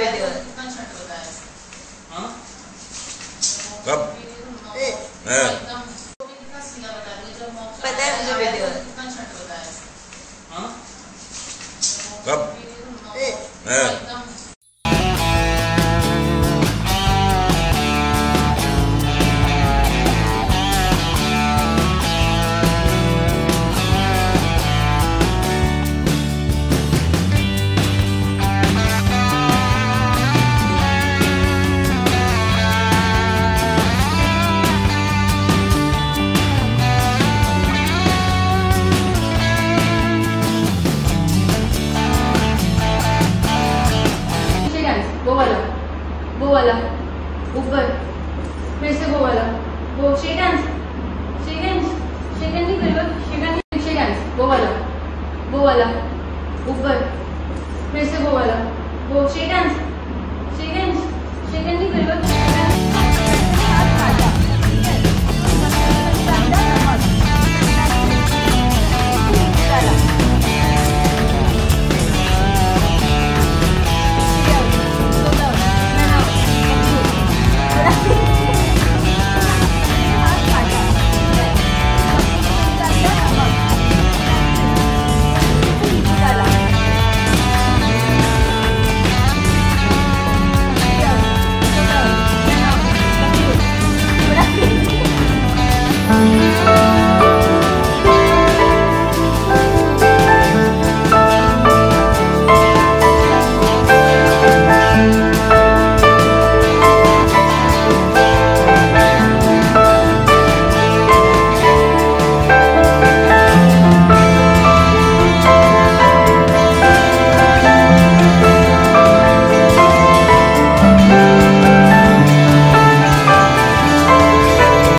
video कब पता है मुझे वीडियो कब वो वाला ऊपर फिर से वो वाला वो शेक हैंड्स नहीं करेगा शेक हैंड्स वो वाला ऊपर फिर से वो वाला वो शेक हैंड्स नहीं करेगा